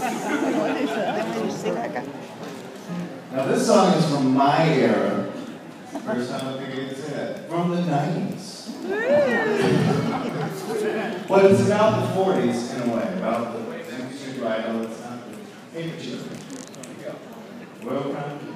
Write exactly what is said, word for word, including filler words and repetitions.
Now this song is from my era. First time I think I get to say that. From the nineties. But it's about the forties in a way. About the industry right. No, it's not the industry. Here we go. Welcome.